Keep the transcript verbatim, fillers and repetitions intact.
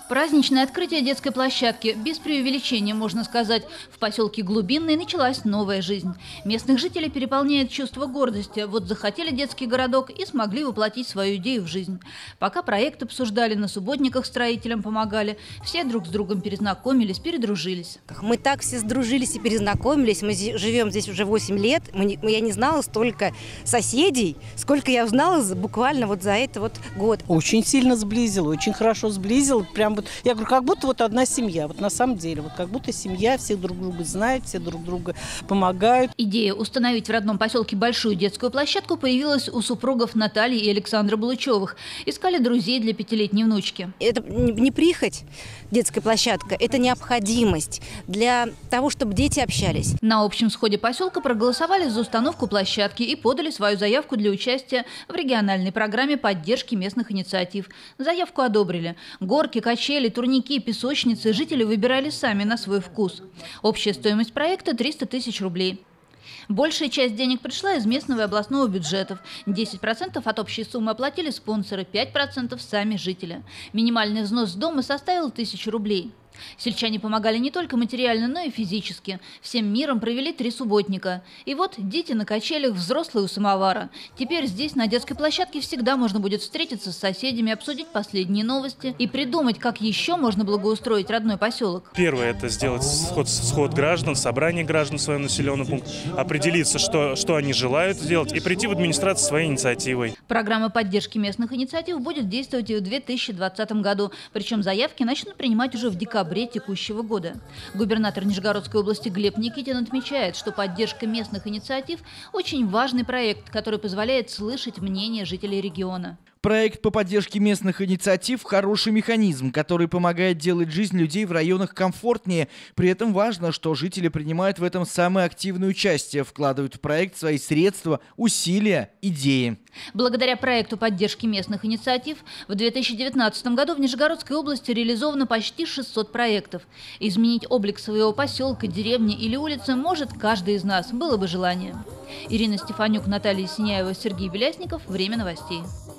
Праздничное открытие детской площадки. Без преувеличения, можно сказать, в поселке Глубинный началась новая жизнь. Местных жителей переполняет чувство гордости. Вот захотели детский городок и смогли воплотить свою идею в жизнь. Пока проект обсуждали, на субботниках строителям помогали, все друг с другом перезнакомились, передружились. Мы так все сдружились и перезнакомились. Мы живем здесь уже восемь лет. Мы не, я не знала столько соседей, сколько я узнала буквально вот за это вот год. Очень сильно сблизила, очень хорошо сблизила. Прям вот, я говорю, как будто вот одна семья. Вот на самом деле, вот как будто семья, все друг друга знают, все друг друга помогают. Идея установить в родном поселке большую детскую площадку появилась у супругов Натальи и Александра Булычевых. Искали друзей для пятилетней внучки. Это не прихоть, детская площадка, это необходимость для того, чтобы дети общались. На общем сходе поселка проголосовали за установку площадки и подали свою заявку для участия в региональной программе поддержки местных инициатив. Заявку одобрили. Горки, качели, турники, песочницы жители выбирали сами на свой вкус. Общая стоимость проекта – триста тысяч рублей. Большая часть денег пришла из местного и областного бюджетов. десять процентов от общей суммы оплатили спонсоры, пять процентов сами жители. Минимальный взнос с дома составил тысячу рублей. Сельчане помогали не только материально, но и физически. Всем миром провели три субботника. И вот дети на качелях, взрослые у самовара. Теперь здесь, на детской площадке, всегда можно будет встретиться с соседями, обсудить последние новости и придумать, как еще можно благоустроить родной поселок. Первое – это сделать сход, сход граждан, собрание граждан в своем населенном пункте, определиться, что, что они желают сделать, и прийти в администрацию своей инициативой. Программа поддержки местных инициатив будет действовать и в две тысячи двадцатом году. Причем заявки начнут принимать уже в декабре текущего года. Губернатор Нижегородской области Глеб Никитин отмечает, что поддержка местных инициатив – очень важный проект, который позволяет слышать мнение жителей региона. Проект по поддержке местных инициатив – хороший механизм, который помогает делать жизнь людей в районах комфортнее. При этом важно, что жители принимают в этом самое активное участие, вкладывают в проект свои средства, усилия, идеи. Благодаря проекту поддержки местных инициатив в две тысячи девятнадцатом году в Нижегородской области реализовано почти шестьсот проектов. Изменить облик своего поселка, деревни или улицы может каждый из нас, было бы желание. Ирина Стефанюк, Наталья Синяева, Сергей Белясников. Время новостей.